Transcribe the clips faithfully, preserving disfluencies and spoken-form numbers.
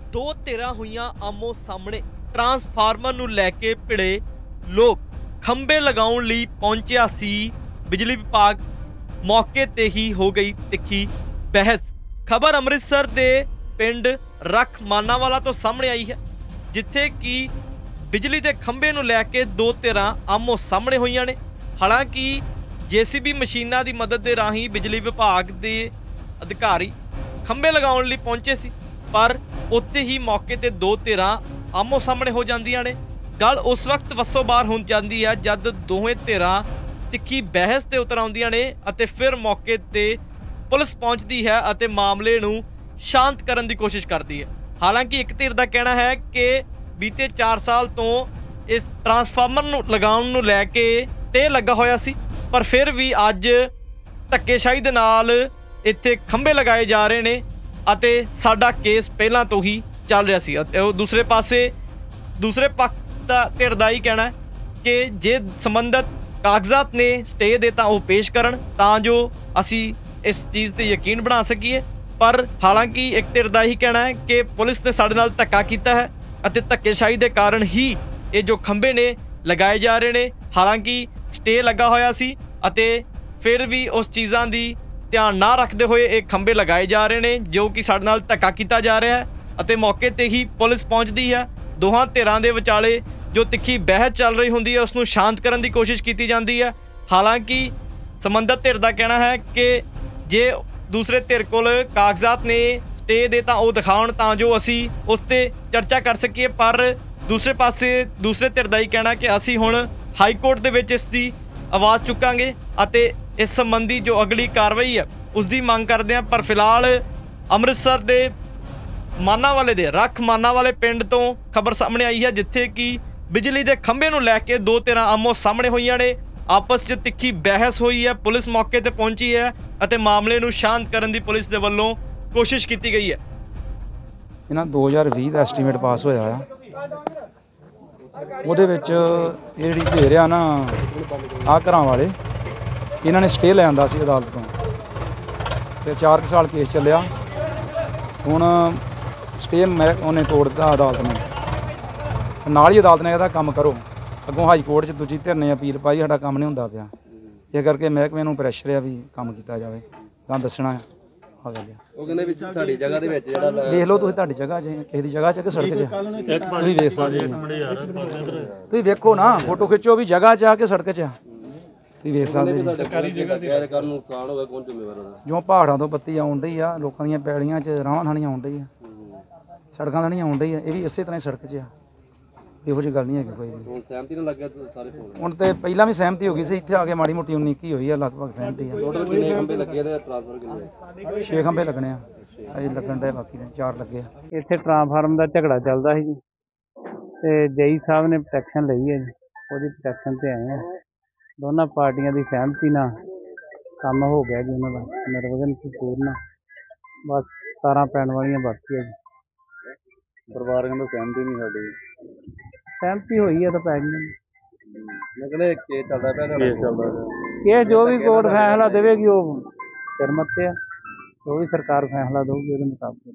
दो धिरां होईयां आमो सामने। ट्रांसफार्मर नूं लैके भिड़े लोग खंबे लगाउण लई पहुंचिया सी बिजली विभाग। मौके ते ही हो गई तिखी बहस। खबर अमृतसर दे पिंड रख मानावाला तो सामने आई है, जिथे कि बिजली के खंबे नूं लैके दो धिरां आमो सामने होईयां ने। हालांकि जेसीबी मशीनां की मदद के राही बिजली विभाग के अधिकारी खंबे लगाउण लई पहुंचे सी, पर उत्थे ही मौके ते दो धिरां आमो सामने हो जांदियां ने। गल उस वक्त वसों बाहर हो जाती है जब दोवें धिरां तिखी बहस ते उतर आउंदियां ने अते फिर मौके ते पुलिस पहुंचती है अते मामले नूं शांत करन दी कोशिश करती है। हालांकि एक धिर दा कहना है कि बीते चार साल तो इस ट्रांसफार्मर नूं लगाउण नूं लैके टे लगा होया सी, पर फिर भी अज धक्केशाही दे नाल इत्थे खंबे लगाए जा रहे ने अते साडा केस पहलां तो ही चल रहा सी। दूसरे पासे दूसरे पक्ष दा धिर दा ही कहना है कि जे संबंधित कागजात ने स्टे दे तां ओह पेश करन तां जो असी इस चीज़ ते यकीन बना सकीए। पर हालांकि एक धिर दा ही कहना है कि पुलिस ने साडे नाल धक्का कीता है अते धक्केशाही दे कारण ही ये जो खंबे ने लगाए जा रहे ने। हालांकि स्टे लगा होया सी अते फिर भी उस चीज़ां दी ध्यान ना रखते हुए ये खंबे लगाए जा रहे ने, जो कि साडे नाल धक्का कीता जा रहा है अते मौके ते ही पुलिस पहुंचती है। दोहां धिरां दे विचाले जो तिखी बहस चल रही होंदी है उसनूं शांत करन दी कोशिश की जाती है। हालांकि संबंधित धिर दा कहना है कि जे दूसरे धिर कोल कागजात ने स्टे दे तां ओह दिखाउण तां जो असी उस ते चर्चा कर सकीए। पर दूसरे पासे दूसरे धिर दा ही कहना कि असी हुण हाई कोर्ट दे विच इस दी आवाज़ चुकांगे अते इस संबंधी जो अगली कार्रवाई है उसकी मांग करते हैं। पर फिलहाल अमृतसर दे मानावाले दे रख मानावाले पिंड तो खबर सामने आई है, जिथे कि बिजली के खंबे नूं लैके दो धिरां आमो सामने होईयां ने। आपस च तिखी बहस हुई है, पुलिस मौके ते पहुंची है अते मामले नूं शांत करन दी पुलिस दे वल्लों कोशिश की गई है। इन्हां दो हज़ार भी का एस्टीमेट पास होया आ, ਉਹਦੇ ਵਿੱਚ ਇਹ ਜਿਹੜੀ ਢੇਰ ਆ ਨਾ ਆ ਘਰਾਂ ਵਾਲੇ ਇਹਨਾਂ ਨੇ ਸਟੇ ਲੈ ਆਂਦਾ ਸੀ ਅਦਾਲਤ ਤੋਂ ਤੇ ਚਾਰ ਸਾਲ ਕੇਸ ਚੱਲਿਆ। ਹੁਣ ਸਟੇ ਮੈਂ ਉਹਨੇ ਤੋੜ ਦਿੱਤਾ ਅਦਾਲਤ ਨੇ, ਨਾਲ ਹੀ ਅਦਾਲਤ ਨੇ ਇਹਦਾ ਕੰਮ ਕਰੋ। ਅੱਗੋਂ ਹਾਈ ਕੋਰਟ 'ਚ ਦੂਜੀ ਧਿਰ ਨੇ ਅਪੀਲ ਪਾਈ, ਸਾਡਾ ਕੰਮ ਨਹੀਂ ਹੁੰਦਾ ਪਿਆ। ਇਹ ਕਰਕੇ ਮਹਿਕਮੇ ਨੂੰ ਪ੍ਰੈਸ਼ਰ ਆ ਵੀ ਕੰਮ ਕੀਤਾ ਜਾਵੇ, ਗਾਂ ਦੱਸਣਾ ਆ। ਆ ਗੱਲ ਉਹ ਕਹਿੰਦੇ ਵਿੱਚ ਸਾਡੀ ਜਗ੍ਹਾ ਦੇ ਵਿੱਚ ਜਿਹੜਾ ਵੇਖ ਲਓ ਤੁਸੀਂ, ਤੁਹਾਡੀ ਜਗ੍ਹਾ 'ਚ ਕਿਸੇ ਦੀ ਜਗ੍ਹਾ 'ਚ ਕਿ ਸੜਕ 'ਚ ਤੁਸੀਂ ਵੇਖ ਸਕਦੇ ਹੋ। ਤੁਸੀਂ ਵੇਖੋ ਨਾ, ਫੋਟੋ ਖਿੱਚੋ ਵੀ ਜਗ੍ਹਾ 'ਚ ਆ ਕਿ ਸੜਕ 'ਚ ਆ, ਤੁਸੀਂ ਵੇਖ ਸਕਦੇ ਹੋ। ਸਰਕਾਰੀ ਜਗ੍ਹਾ ਤੇ ਕਰਨ ਨੂੰ ਨੁਕਸਾਨ ਹੋਵੇ ਕੌਣ ਜ਼ਿੰਮੇਵਾਰ ਹੋਵੇ? ਜੋ ਪਹਾੜਾਂ ਤੋਂ ਬੱਤੀ ਆਉਣ ਡਈ ਆ, ਲੋਕਾਂ ਦੀਆਂ ਪੈਲੀਆਂ 'ਚ ਰਾਹਾਂ ਥਾਣੀਆਂ ਆਉਣ ਡਈ ਆ, ਸੜਕਾਂ ਥਾਣੀਆਂ ਆਉਣ ਡਈ ਆ, ਇਹ ਵੀ ਇਸੇ ਤਰ੍ਹਾਂ ਸੜਕ 'ਚ ਆ। ਇਹੋ ਜਿਹੀ ਗੱਲ ਨਹੀਂ ਹੈਗੀ ਕੋਈ ਵੀ। ਸਹਿਮਤੀ ਨਾਲ ਲੱਗਿਆ ਸਾਰੇ ਹੁਣ ਤੇ ਪਹਿਲਾਂ ਵੀ ਸਹਿਮਤੀ ਹੋ ਗਈ ਸੀ, ਇੱਥੇ ਆ ਕੇ ਮਾੜੀ ਮੋਟੀ ਉਨੀ ਕੀ ਹੋਈ ਆ, ਲਗਭਗ ਸਹਿਮਤੀ ਆ। ਟੋਟਲ ਕਿੰਨੇ ਖੰਭੇ ਲੱਗੇ ਤੇ ਟ੍ਰਾਂਸਫਰ ਕਿੰਨੇ? ਛੇ ਖੰਭੇ ਲੱਗਣੇ ਆ, ਅਜੇ ਲੱਗਣ ਦੇ, ਬਾਕੀ ਦੇ ਚਾਰ ਲੱਗੇ ਆ। ਇੱਥੇ ਟ੍ਰਾਂਸਫਾਰਮ ਦਾ ਝਗੜਾ ਚੱਲਦਾ ਸੀ ਜੀ, ਤੇ ਜਈ ਸਾਹਿਬ ਨੇ ਪ੍ਰੋਟੈਕਸ਼ਨ ਲਈ ਹੈ ਜੀ, ਉਹਦੀ ਪ੍ਰੋਟੈਕਸ਼ਨ ਤੇ ਆਏ ਆ। ਦੋਨਾਂ ਪਾਰਟੀਆਂ ਦੀ ਸਹਿਮਤੀ ਨਾਲ ਕੰਮ ਹੋ ਗਿਆ ਜੀ, ਉਹਨਾਂ ਦਾ ਨਿਰਵਿਘਨ ਪੂਰਨ। ਬਸ ਤਾਰਾਂ ਪੈਣ ਵਾਲੀਆਂ ਬਾਕੀ ਹੈ ਜੀ। ਪਰਿਵਾਰ ਕਹਿੰਦਾ ਸਹਿਮਤੀ ਨਹੀਂ ਸਾਡੀ, ਸਹਿਮਤੀ ਹੋਈ ਹੈ ਤਾਂ ਪੈ ਗਈ। ਮੈਂ ਕਹਿੰਦਾ ਕੇਸ ਚੱਲਦਾ ਪਿਆ, ਕੇਸ ਚੱਲਦਾ ਪਿਆ, ਜੋ ਵੀ ਕੋਰਟ ਫੈਸਲਾ ਦੇਵੇਗੀ ਉਹ ਸਿਰ ਮੱਥੇ ਆ, ਜੋ ਵੀ ਸਰਕਾਰ ਫੈਸਲਾ ਦੇਊਗੀ ਉਹਦੇ ਮੁਤਾਬਕ।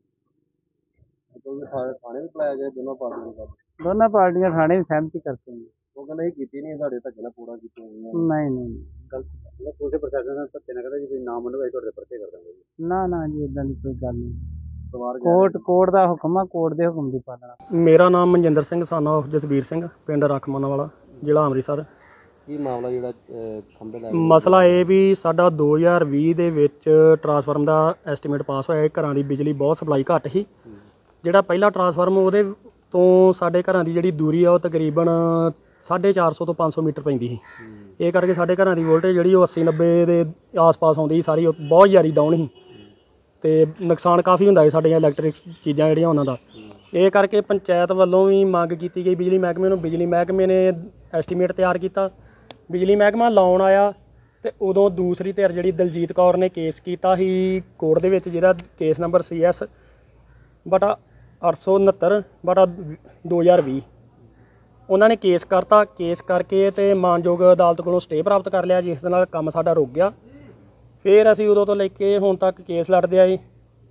ਥਾਣੇ ਵੀ ਬੁਲਾਇਆ ਗਿਆ ਦੋਨੋਂ ਪਾਰਟੀਆਂ, ਦੋਨਾਂ ਪਾਰਟੀਆਂ ਥਾਣੇ ਵੀ ਸਹਿਮਤੀ ਕਰਦੇ ਨੇ। ਉਹ ਕਹਿੰਦਾ ਇਹ ਕੀਤੀ ਨਹੀਂ, ਸਾਡੇ ਧੱਕੇ ਨਾਲ ਪੂਰਾ ਕੀਤੀ ਨਹੀਂ ਨਹੀਂ ਗਲਤ ਪੁਲਿਸ ਪ੍ਰਸ਼ਾਸਨ ਨਾਲ ਧੱਕੇ ਨਾਲ ਕਹਿੰਦਾ ਜੀ ਨਾ ਮੰਨੋ ਤੁਹਾਡੇ ਪਰਚੇ ਕਰ ਦਾਂਗੇ। ਨਾ ਨਾ ਜੀ ਇੱਦਾਂ ਦੀ ਕੋਈ ਗੱਲ ਨਹੀਂ, ਕੋਰਟ ਕੋਰਟ ਦਾ ਹੁਕਮ ਆ, ਕੋਰਟ ਦੇ ਹੁਕਮ ਦੀ ਪਾਲਣਾ। ਮੇਰਾ ਨਾਮ ਮਨਜਿੰਦਰ ਸਿੰਘ son of ਜਸਬੀਰ ਸਿੰਘ, ਪਿੰਡ ਰਖ ਮਾਨਾਵਾਲਾ, ਜ਼ਿਲ੍ਹਾ ਅੰਮ੍ਰਿਤਸਰ। ਕੀ ਮਾਮਲਾ ਜਿਹੜਾ ਖੰਭੇ ਦਾ ਮਸਲਾ ਇਹ ਵੀ ਸਾਡਾ ਦੋ ਹਜ਼ਾਰ ਵੀਹ ਦੇ ਵਿੱਚ ਟਰਾਂਸਫਾਰਮ ਦਾ ਐਸਟੀਮੇਟ ਪਾਸ ਹੋਇਆ। ਘਰਾਂ ਦੀ ਬਿਜਲੀ ਬਹੁਤ ਸਪਲਾਈ ਘੱਟ ਸੀ। ਜਿਹੜਾ ਪਹਿਲਾ ਟਰਾਂਸਫਾਰਮ ਉਹਦੇ ਤੋਂ ਸਾਡੇ ਘਰਾਂ ਦੀ ਜਿਹੜੀ ਦੂਰੀ ਆ ਉਹ ਤਕਰੀਬਨ ਸਾਢੇ ਚਾਰ ਸੌ ਤੋਂ ਪੰਜ ਸੌ ਮੀਟਰ ਪੈਂਦੀ ਸੀ। ਇਹ ਕਰਕੇ ਸਾਡੇ ਘਰਾਂ ਦੀ ਵੋਲਟੇਜ ਜਿਹੜੀ ਉਹ ਅੱਸੀ ਨੱਬੇ ਦੇ ਆਸ ਪਾਸ ਆਉਂਦੀ ਸੀ ਸਾਰੀ, ਉਹ ਬਹੁਤ ਜ਼ਿਆਦਾ ਡਾਊਨ ਸੀ ਤੇ ਨੁਕਸਾਨ ਕਾਫੀ ਹੁੰਦਾ ਹੈ ਸਾਡੀਆਂ ਇਲੈਕਟ੍ਰਿਕ ਚੀਜ਼ਾਂ ਜਿਹੜੀਆਂ ਉਹਨਾਂ ਦਾ। ਇਹ ਕਰਕੇ ਪੰਚਾਇਤ ਵੱਲੋਂ ਵੀ ਮੰਗ ਕੀਤੀ ਗਈ ਬਿਜਲੀ ਮਹਿਕਮੇ ਨੂੰ। ਬਿਜਲੀ ਮਹਿਕਮੇ ਨੇ ਐਸਟੀਮੇਟ ਤਿਆਰ ਕੀਤਾ, ਬਿਜਲੀ ਮਹਿਕਮਾ ਲਾਉਣ ਆਇਆ ਤੇ ਉਦੋਂ ਦੂਸਰੀ ਧਿਰ ਜਿਹੜੀ ਦਲਜੀਤ ਕੌਰ ਨੇ ਕੇਸ ਕੀਤਾ ਸੀ ਕੋਰਟ ਦੇ ਵਿੱਚ, ਜਿਹਦਾ ਕੇਸ ਨੰਬਰ ਸੀ ਐਸ ਬਟਾ ਅੱਠ ਸੌ ਉਣਹੱਤਰ ਬਟਾ ਦੋ ਹਜ਼ਾਰ ਵੀਹ। ਉਹਨਾਂ ਨੇ ਕੇਸ ਕਰਤਾ, ਕੇਸ ਕਰਕੇ ਤੇ ਮਾਨਯੋਗ ਅਦਾਲਤ ਕੋਲੋਂ ਸਟੇ ਪ੍ਰਾਪਤ ਕਰ ਲਿਆ, ਜਿਸ ਦੇ ਨਾਲ ਕੰਮ ਸਾਡਾ ਰੁਕ ਗਿਆ। ਫਿਰ ਅਸੀਂ ਉਦੋਂ ਤੋਂ ਲੈ ਕੇ ਹੁਣ ਤੱਕ ਕੇਸ ਲੜਦੇ ਆਏ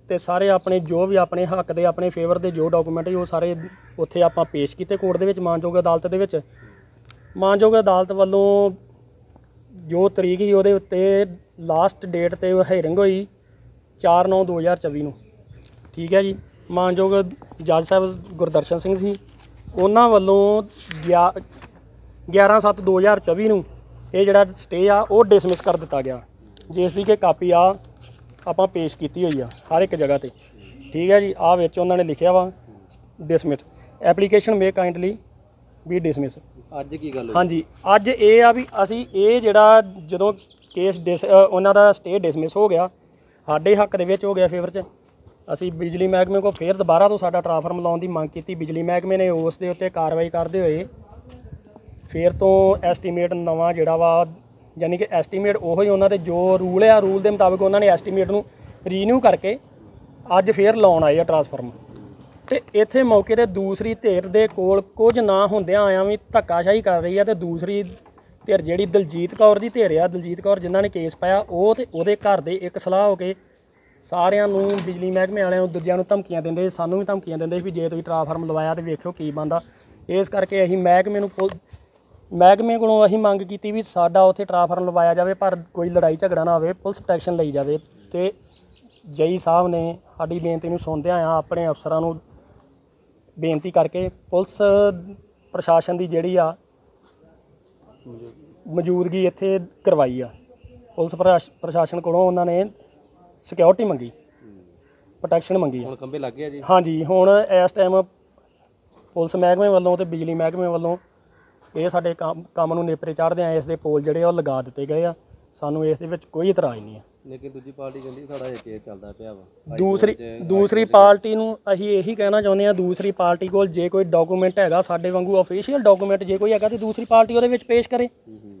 ਤੇ ਸਾਰੇ ਆਪਣੇ ਜੋ ਵੀ ਆਪਣੇ ਹੱਕ ਦੇ ਆਪਣੇ ਫੇਵਰ ਦੇ ਜੋ ਡਾਕੂਮੈਂਟ ਉਹ ਸਾਰੇ ਉੱਥੇ ਆਪਾਂ ਪੇਸ਼ ਕੀਤੇ ਕੋਰਟ ਦੇ ਵਿੱਚ ਮਾਨਯੋਗ ਅਦਾਲਤ ਦੇ ਵਿੱਚ। ਮਾਨਯੋਗ ਅਦਾਲਤ ਵੱਲੋਂ ਜੋ ਤਰੀਕ ਸੀ ਉਹਦੇ ਉੱਤੇ ਲਾਸਟ ਡੇਟ ਤੇ ਹੀਅਰਿੰਗ ਹੋਈ ਚਾਰ ਨੌਂ ਦੋ ਹਜ਼ਾਰ ਚੌਵੀ ਨੂੰ, ਠੀਕ ਹੈ ਜੀ। ਮਾਨਯੋਗ ਜੱਜ ਸਾਹਿਬ ਗੁਰਦਰਸ਼ਨ ਸਿੰਘ ਸੀ, ਉਹਨਾਂ ਵੱਲੋਂ ਗਿਆ ਗਿਆਰਾਂ ਸੱਤ ਦੋ ਹਜ਼ਾਰ ਚੌਵੀ ਨੂੰ ਇਹ ਜਿਹੜਾ ਸਟੇ ਆ ਉਹ ਡਿਸਮਿਸ ਕਰ ਦਿੱਤਾ ਗਿਆ, ਜਿਸ ਦੀ ਕਿ ਕਾਪੀ ਆ ਆਪਾਂ ਪੇਸ਼ ਕੀਤੀ ਹੋਈ ਆ ਹਰ ਇੱਕ ਜਗ੍ਹਾ ਤੇ, ਠੀਕ ਹੈ ਜੀ। ਆ ਵਿੱਚ ਉਹਨਾਂ ਨੇ ਲਿਖਿਆ ਵਾ dismiss application may kindly be dismiss. ਅੱਜ ਕੀ ਗੱਲ ਹੋਈ? ਹਾਂਜੀ, ਅੱਜ ਇਹ ਆ ਵੀ ਅਸੀਂ ਇਹ ਜਿਹੜਾ ਜਦੋਂ ਕੇਸ ਡਿਸ ਉਹਨਾਂ ਦਾ ਸਟੇ ਡਿਸਮਿਸ ਹੋ ਗਿਆ, ਸਾਡੇ ਹੱਕ ਦੇ ਵਿੱਚ ਹੋ ਗਿਆ ਫੇਵਰ 'ਚ, ਅਸੀਂ ਬਿਜਲੀ ਮਹਿਕਮੇ ਕੋਲ ਫਿਰ ਦੁਬਾਰਾ ਤੋਂ ਸਾਡਾ ਟ੍ਰਾਂਸਫਾਰਮ ਲਾਉਣ ਦੀ ਮੰਗ ਕੀਤੀ। ਬਿਜਲੀ ਮਹਿਕਮੇ ਨੇ ਉਸ ਦੇ ਉੱਤੇ ਕਾਰਵਾਈ ਕਰਦੇ ਹੋਏ ਫਿਰ ਤੋਂ ਐਸਟੀਮੇਟ ਨਵਾਂ ਜਿਹੜਾ ਵਾ, ਯਾਨੀ ਕਿ ਐਸਟੀਮੇਟ ਉਹੋ ਹੀ ਉਹਨਾਂ ਦੇ ਜੋ ਰੂਲ ਆ, ਰੂਲ ਦੇ ਮੁਤਾਬਕ ਉਹਨਾਂ ਨੇ ਐਸਟੀਮੇਟ ਨੂੰ ਰੀਨਿਊ ਕਰਕੇ ਅੱਜ ਫਿਰ ਲਾਉਣ ਆਏ ਆ ਟ੍ਰਾਂਸਫਾਰਮ। ਤੇ ਇੱਥੇ ਮੌਕੇ ਤੇ ਦੂਸਰੀ ਧਿਰ ਦੇ ਕੋਲ ਕੁਝ ਨਾ ਹੁੰਦਿਆਂ ਆਇਆਂ ਵੀ ਧੱਕਾਸ਼ਾਹੀ ਕਰ ਰਹੀ ਆ, ਤੇ ਦੂਸਰੀ ਧਿਰ ਜਿਹੜੀ ਦਲਜੀਤ ਕੌਰ ਦੀ ਧਿਰ ਆ, ਦਲਜੀਤ ਕੌਰ ਜਿਨ੍ਹਾਂ ਨੇ ਕੇਸ ਪਾਇਆ, ਉਹ ਤੇ ਉਹਦੇ ਘਰ ਦੇ ਇੱਕ ਸਲਾਹ ਹੋ ਕੇ ਸਾਰਿਆਂ ਨੂੰ ਬਿਜਲੀ ਮਹਿਕਮੇ ਵਾਲਿਆਂ ਨੂੰ ਦੂਜਿਆਂ ਨੂੰ ਧਮਕੀਆਂ ਦਿੰਦੇ, ਸਾਨੂੰ ਵੀ ਧਮਕੀਆਂ ਦਿੰਦੇ ਵੀ ਜੇ ਤੁਸੀਂ ਟ੍ਰਾਂਸਫਾਰਮ ਲਵਾਇਆ ਤੇ ਵੇਖਿਓ ਕੀ ਬਣਦਾ। ਇਸ ਕਰਕੇ ਅਸੀਂ ਮਹਿਕਮੇ ਨੂੰ ਮਹਿਕਮੇ ਕੋਲੋਂ ਅਸੀਂ ਮੰਗ ਕੀਤੀ ਵੀ ਸਾਡਾ ਉੱਥੇ ਟ੍ਰਾਂਸਫਾਰਮ ਲਵਾਇਆ ਜਾਵੇ, ਪਰ ਕੋਈ ਲੜਾਈ ਝਗੜਾ ਨਾ ਹੋਵੇ, ਪੁਲਿਸ ਪ੍ਰੋਟੈਕਸ਼ਨ ਲਈ ਜਾਵੇ। ਤੇ ਜਈ ਸਾਹਿਬ ਨੇ ਸਾਡੀ ਬੇਨਤੀ ਨੂੰ ਸੁਣਦਿਆਂ ਆ ਆਪਣੇ ਅਫਸਰਾਂ ਨੂੰ ਬੇਨਤੀ ਕਰਕੇ ਪੁਲਿਸ ਪ੍ਰਸ਼ਾਸਨ ਦੀ ਜਿਹੜੀ ਆ ਮੌਜੂਦਗੀ ਇੱਥੇ ਕਰਵਾਈ ਆ। ਪੁਲਿਸ ਪ੍ਰਸ਼ਾਸਨ ਕੋਲੋਂ ਉਹਨਾਂ ਨੇ ਸਿਕਿਉਰਿਟੀ ਮੰਗੀ, ਪ੍ਰੋਟੈਕਸ਼ਨ ਮੰਗੀ। ਹੁਣ ਖੰਭੇ ਲੱਗ ਗਿਆ ਜੀ? ਹਾਂਜੀ, ਹੁਣ ਇਸ ਟਾਈਮ ਪੁਲਿਸ ਮਹਿਕਮੇ ਵੱਲੋਂ ਤੇ ਬਿਜਲੀ ਮਹਿਕਮੇ ਵੱਲੋਂ ਇਹ ਸਾਡੇ ਕੰਮ ਕੰਮ ਨੂੰ ਨੇਪਰੇ ਚਾੜ੍ਹਦੇ ਆ, ਇਸ ਦੇ ਪੋਲ ਜਿਹੜੇ ਉਹ ਲਗਾ ਦਿੱਤੇ ਗਏ ਆ। ਸਾਨੂੰ ਇਸ ਦੇ ਵਿੱਚ ਕੋਈ ਇਤਰਾਜ਼ ਨਹੀਂ ਹੈ। ਲੇਕਿਨ ਦੂਜੀ ਪਾਰਟੀ ਕਹਿੰਦੀ ਸਾਡਾ ਇਹ ਕੇਸ ਚੱਲਦਾ ਪਿਆ ਵਾ। ਦੂਸਰੀ ਦੂਸਰੀ ਪਾਰਟੀ ਨੂੰ ਅਸੀਂ ਇਹੀ ਕਹਿਣਾ ਚਾਹੁੰਦੇ ਹਾਂ, ਦੂਸਰੀ ਪਾਰਟੀ ਕੋਲ ਜੇ ਕੋਈ ਡਾਕੂਮੈਂਟ ਹੈਗਾ ਸਾਡੇ ਵਾਂਗੂ ਅਫੀਸ਼ੀਅਲ ਡਾਕੂਮੈਂਟ ਜੇ ਕੋਈ ਹੈਗਾ ਤੇ ਦੂਸਰੀ ਪਾਰਟੀ ਉਹਦੇ ਵਿੱਚ ਪੇਸ਼ ਕਰੇ।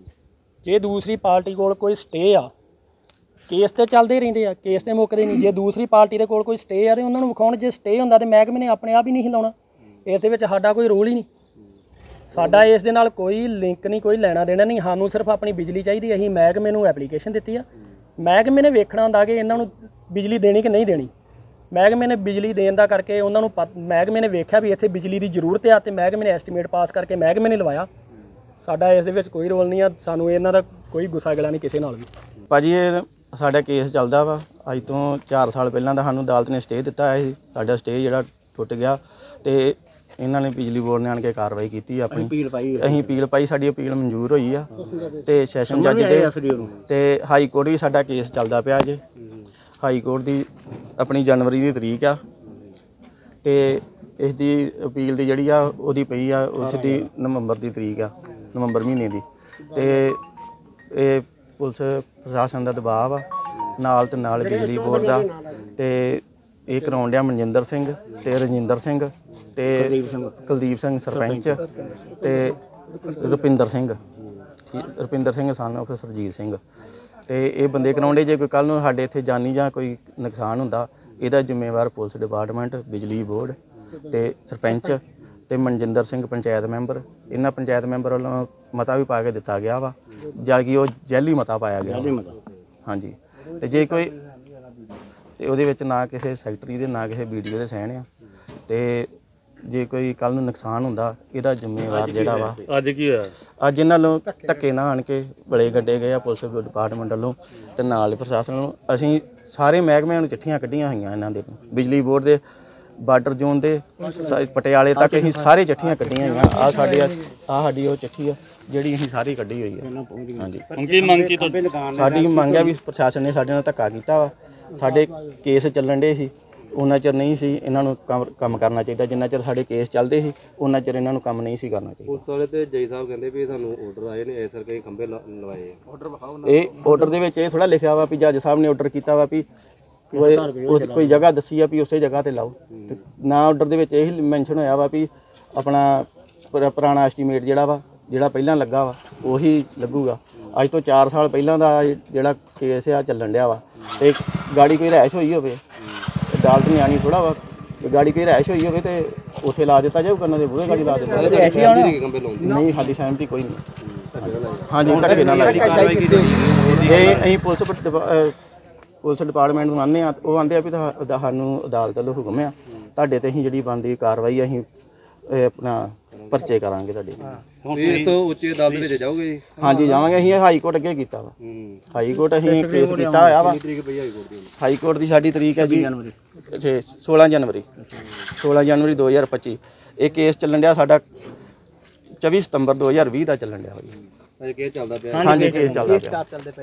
ਜੇ ਦੂਸਰੀ ਪਾਰਟੀ ਕੋਲ ਕੋਈ ਸਟੇ ਆ, ਕੇਸ ਤੇ ਚੱਲਦੇ ਰਹਿੰਦੇ ਆ, ਕੇਸ ਤੇ ਮੁੱਕਦੇ ਨਹੀਂ। ਜੇ ਦੂਸਰੀ ਪਾਰਟੀ ਦੇ ਕੋਲ ਕੋਈ ਸਟੇ ਆ ਤੇ ਉਹਨਾਂ ਨੂੰ ਵਿਖਾਉਣ। ਜੇ ਸਟੇ ਹੁੰਦਾ ਤੇ ਮਹਿਕਮੇ ਨੇ ਆਪਣੇ ਆਪ ਹੀ ਨਹੀਂ ਲਾਉਣਾ। ਇਸ ਦੇ ਵਿੱਚ ਸਾਡਾ ਕੋਈ ਰੋਲ ਹੀ ਨਹੀਂ, ਸਾਡਾ ਇਸ ਦੇ ਨਾਲ ਕੋਈ ਲਿੰਕ ਨਹੀਂ, ਕੋਈ ਲੈਣਾ ਦੇਣਾ ਨਹੀਂ। ਸਾਨੂੰ ਸਿਰਫ ਆਪਣੀ ਬਿਜਲੀ ਚਾਹੀਦੀ। ਅਸੀਂ ਮਹਿਕਮੇ ਨੂੰ ਐਪਲੀਕੇਸ਼ਨ ਦਿੱਤੀ ਆ, ਮਹਿਕਮੇ ਨੇ ਵੇਖਣਾ ਹੁੰਦਾ ਕਿ ਇਹਨਾਂ ਨੂੰ ਬਿਜਲੀ ਦੇਣੀ ਕਿ ਨਹੀਂ ਦੇਣੀ। ਮਹਿਕਮੇ ਨੇ ਬਿਜਲੀ ਦੇਣ ਦਾ ਕਰਕੇ ਉਹਨਾਂ ਨੂੰ ਮਹਿਕਮੇ ਨੇ ਵੇਖਿਆ ਵੀ ਇੱਥੇ ਬਿਜਲੀ ਦੀ ਜ਼ਰੂਰਤ ਆ ਤੇ ਮਹਿਕਮੇ ਨੇ ਐਸਟੀਮੇਟ ਪਾਸ ਕਰਕੇ ਮਹਿਕਮੇ ਨੇ ਲਵਾਇਆ। ਸਾਡਾ ਇਸ ਦੇ ਵਿੱਚ ਕੋਈ ਰੋਲ ਨਹੀਂ ਆ। ਸਾਨੂੰ ਇਹਨਾਂ ਦਾ ਕੋਈ ਗੁੱਸਾ ਗਿਲਾ ਨਹੀਂ ਕਿਸੇ ਨਾਲ ਵੀ। ਭਾਜੀ ਇਹ ਸਾਡਾ ਕੇਸ ਚੱਲਦਾ ਵਾ ਅੱਜ ਤੋਂ ਚਾਰ ਸਾਲ ਪਹਿਲਾਂ ਦਾ। ਸਾਨੂੰ ਅਦਾਲਤ ਨੇ ਸਟੇ ਦਿੱਤਾ ਹੈ, ਸਾਡਾ ਸਟੇ ਜਿਹੜਾ ਟੁੱਟ ਗਿਆ ਤੇ ਇਹਨਾਂ ਨੇ ਬਿਜਲੀ ਬੋਰਡ ਨੇ ਆਣ ਕੇ ਕਾਰਵਾਈ ਕੀਤੀ ਆਪਣੀ। ਅਪੀਲ ਪਾਈ ਅਸੀਂ ਅਪੀਲ ਪਾਈ, ਸਾਡੀ ਅਪੀਲ ਮਨਜ਼ੂਰ ਹੋਈ ਆ ਤੇ ਸੈਸ਼ਨ ਜੱਜ ਦੇ ਤੇ ਹਾਈ ਕੋਰਟ ਵੀ ਸਾਡਾ ਕੇਸ ਚੱਲਦਾ ਪਿਆ ਜੇ। ਹਾਈ ਕੋਰਟ ਦੀ ਆਪਣੀ ਜਨਵਰੀ ਦੀ ਤਰੀਕ ਆ ਤੇ ਇਸ ਦੀ ਅਪੀਲ ਦੀ ਜਿਹੜੀ ਆ ਉਹਦੀ ਪਈ ਆ ਉਸ ਦੀ ਨਵੰਬਰ ਦੀ ਤਰੀਕ ਆ, ਨਵੰਬਰ ਮਹੀਨੇ ਦੀ। ਤੇ ਇਹ ਪੁਲਿਸ ਪ੍ਰਸ਼ਾਸਨ ਦਾ ਦਬਾਅ ਆ, ਨਾਲ ਤੇ ਨਾਲ ਬਿਜਲੀ ਬੋਰਡ ਦਾ। ਤੇ ਇਹ ਕਰਾਉਣ ਡਿਆ ਮਨਜਿੰਦਰ ਸਿੰਘ ਤੇ ਰਜਿੰਦਰ ਸਿੰਘ ਤੇ ਕੁਲਦੀਪ ਸਿੰਘ ਸਰਪੰਚ ਤੇ ਰੁਪਿੰਦਰ ਸਿੰਘ ਰੁਪਿੰਦਰ ਸਿੰਘ ਸਨ ਆਫ ਸਰਜੀਤ ਸਿੰਘ। ਤੇ ਇਹ ਬੰਦੇ ਕਰਾਉਂਦੇ। ਜੇ ਕੋਈ ਕੱਲ ਨੂੰ ਸਾਡੇ ਇੱਥੇ ਜਾਨੀ ਜਾਂ ਕੋਈ ਨੁਕਸਾਨ ਹੁੰਦਾ ਇਹਦਾ ਜ਼ਿੰਮੇਵਾਰ ਪੁਲਿਸ ਡਿਪਾਰਟਮੈਂਟ, ਬਿਜਲੀ ਬੋਰਡ ਤੇ ਸਰਪੰਚ ਤੇ ਮਨਜਿੰਦਰ ਸਿੰਘ ਪੰਚਾਇਤ ਮੈਂਬਰ। ਇਹਨਾਂ ਪੰਚਾਇਤ ਮੈਂਬਰ ਵੱਲੋਂ ਮਤਾ ਵੀ ਪਾ ਕੇ ਦਿੱਤਾ ਗਿਆ ਵਾ, ਜਦ ਕਿ ਉਹ ਜੈਲੀ ਮਤਾ ਪਾਇਆ ਗਿਆ। ਹਾਂਜੀ, ਤੇ ਜੇ ਕੋਈ ਤੇ ਉਹਦੇ ਵਿੱਚ ਨਾ ਕਿਸੇ ਸੈਕਟਰੀ ਦੇ ਨਾ ਕਿਸੇ ਵੀਡੀਓ ਦੇ ਸਾਈਨ ਆ। ਤੇ ਜੇ ਕੋਈ ਕੱਲ ਨੂੰ ਨੁਕਸਾਨ ਹੁੰਦਾ ਇਹਦਾ ਜ਼ਿੰਮੇਵਾਰ ਜਿਹੜਾ ਵਾ। ਅੱਜ ਕੀ ਹੋਇਆ? ਅੱਜ ਇਹਨਾਂ ਨੂੰ ਧੱਕੇ ਨਾ ਆਣ ਕੇ ਬੜੇ ਗੱਡੇ ਗਏ ਆ ਪੁਲਿਸ ਡਿਪਾਰਟਮੈਂਟ ਵੱਲੋਂ ਤੇ ਨਾਲ ਪ੍ਰਸ਼ਾਸਨ ਨੂੰ। ਅਸੀਂ ਸਾਰੇ ਮਹਿਕਮਿਆਂ ਨੂੰ ਚਿੱਠੀਆਂ ਕੱਢੀਆਂ ਹੋਈਆਂ ਇਹਨਾਂ ਦੇ, ਬਿਜਲੀ ਬੋਰਡ ਦੇ, ਬਾਰਡਰ ਜ਼ੋਨ ਦੇ, ਪਟਿਆਲੇ ਤੱਕ ਅਸੀਂ ਸਾਰੇ ਚਿੱਠੀਆਂ ਕੱਢੀਆਂ ਹੋਈਆਂ। ਆ ਸਾਡੇ ਆ ਸਾਡੀ ਉਹ ਚਿੱਠੀ ਆ ਜਿਹੜੀ ਅਸੀਂ ਸਾਰੀ ਕੱਢੀ ਹੋਈ ਆ। ਹਾਂਜੀ, ਹੁਣ ਕੀ ਮੰਗ ਕੀ ਸਾਡੀ ਮੰਗ ਹੈ ਵੀ ਪ੍ਰਸ਼ਾਸਨ ਨੇ ਸਾਡੇ ਨਾਲ ਧੱਕਾ ਕੀਤਾ ਵਾ। ਸਾਡੇ ਕੇਸ ਚੱਲਣ ਡੇ ਸੀ, ਉਹਨਾਂ ਚਿਰ ਨਹੀਂ ਸੀ ਇਹਨਾਂ ਨੂੰ ਕੰਮ ਕਰਨਾ ਚਾਹੀਦਾ। ਜਿੰਨਾ ਚਿਰ ਸਾਡੇ ਕੇਸ ਚੱਲਦੇ ਸੀ ਉਹਨਾਂ ਚਿਰ ਇਹਨਾਂ ਨੂੰ ਕੰਮ ਨਹੀਂ ਸੀ ਕਰਨਾ ਚਾਹੀਦਾ। ਪੁਲਿਸ ਵਾਲੇ ਤੇ ਜੈ ਸਾਹਿਬ ਕਹਿੰਦੇ ਵੀ ਸਾਨੂੰ ਆਰਡਰ ਆਏ ਨੇ ਇਸ ਕਰਕੇ ਖੰਭੇ ਲਵਾਏ ਆ। ਆਰਡਰ ਵਿਖਾਓ। ਇਹ ਆਰਡਰ ਦੇ ਵਿੱਚ ਇਹ ਥੋੜਾ ਲਿਖਿਆ ਵਾ ਵੀ ਜੱਜ ਸਾਹਿਬ ਨੇ ਆਰਡਰ ਕੀਤਾ ਵਾ ਵੀ ਉਹ ਕੋਈ ਜਗ੍ਹਾ ਦੱਸੀ ਆ ਵੀ ਉਸੇ ਜਗ੍ਹਾ ਤੇ ਲਾਓ। ਨਾ ਆਰਡਰ ਦੇ ਵਿੱਚ ਇਹ ਮੈਂਸ਼ਨ ਹੋਇਆ ਵਾ ਵੀ ਆਪਣਾ ਪੁਰਾਣਾ ਐਸਟੀਮੇਟ ਜਿਹੜਾ ਵਾ, ਜਿਹੜਾ ਪਹਿਲਾਂ ਲੱਗਾ ਵਾ ਉਹੀ ਲੱਗੂਗਾ। ਅੱਜ ਤੋਂ ਚਾਰ ਸਾਲ ਪਹਿਲਾਂ ਦਾ ਜਿਹੜਾ ਕੇਸ ਆ ਚੱਲਣ ਡਿਆ ਵਾ। ਤੇ ਗਾੜੀ ਕੋਈ ਰਹਿਸ਼ ਹੋਈ ਹੋਵੇ, ਅਦਾਲਤ ਨੇ ਆਣੀ ਥੋੜਾ ਵਾ, ਗਾੜੀ ਕੋਈ ਰਹਿਸ਼ ਹੋਈ ਹੋਵੇ ਤੇ ਉੱਥੇ ਲਾ ਦਿੱਤਾ ਜਾਊ, ਕਰਨਾ ਦੇ ਬੂਹੇ ਗਾੜੀ ਲਾ ਦਿੱਤਾ। ਨਹੀਂ, ਸਾਡੀ ਸਹਿਮਤੀ ਕੋਈ ਨਹੀਂ। ਹਾਂਜੀ, ਧੱਕੇ ਨਾਲ ਇਹ ਅਸੀਂ ਪੁਲਿਸ ਪੁਲਿਸ ਡਿਪਾਰਟਮੈਂਟ ਨੂੰ ਆਉਂਦੇ ਆ ਉਹ ਆਂਦੇ ਆ ਵੀ ਤੁਹਾ- ਦਾ ਸਾਨੂੰ ਅਦਾਲਤ ਵੱਲੋਂ ਹੁਕਮ ਆ ਤੁਹਾਡੇ ਤੇ ਅਸੀਂ ਜਿਹੜੀ ਬਣਦੀ ਕਾਰਵਾਈ ਅਸੀਂ ਇਹ ਆਪਣਾ ਪਰਚੇ ਕਰਾਂਗੇ ਤੁਹਾਡੇ ਤੁਸੀਂ ਇਸ ਤੋਂ ਉੱਚੀ ਅਦਾਲਤ ਵਿੱਚ ਜਾਓਗੇ ਜੀ? ਹਾਂਜੀ ਜਾਵਾਂਗੇ। ਅਸੀਂ ਹਾਈ ਕੋਰਟ ਅੱਗੇ ਕੀਤਾ ਵਾ ਹੂੰ ਹਾਈ ਕੋਰਟ ਅਸੀਂ ਕੇਸ ਕੀਤਾ ਹੋਇਆ ਵਾ। ਤਰੀਕ ਪਈ ਹਾਈ ਕੋਰਟ ਦੀ ਹਾਈ ਕੋਰਟ ਦੀ ਸਾਡੀ ਤਰੀਕ ਹੈ ਜੀ ਛੇ ਸੋਲਾਂ ਜਨਵਰੀ ਸੋਲਾਂ ਜਨਵਰੀ ਦੋ ਹਜ਼ਾਰ ਪੱਚੀ। ਇਹ ਕੇਸ ਚੱਲਣ ਡਿਆ ਸਾਡਾ ਚੌਵੀ ਸਤੰਬਰ ਦੋ ਹਜ਼ਾਰ ਵੀਹ ਦਾ ਚੱਲਣ ਡਿਆ ਵਾ ਜੀ। ਅਜੇ ਕੇਸ ਚੱਲਦਾ ਪਿਆ। ਹਾਂਜੀ ਕੇਸ ਚੱਲਦਾ ਪਿਆ।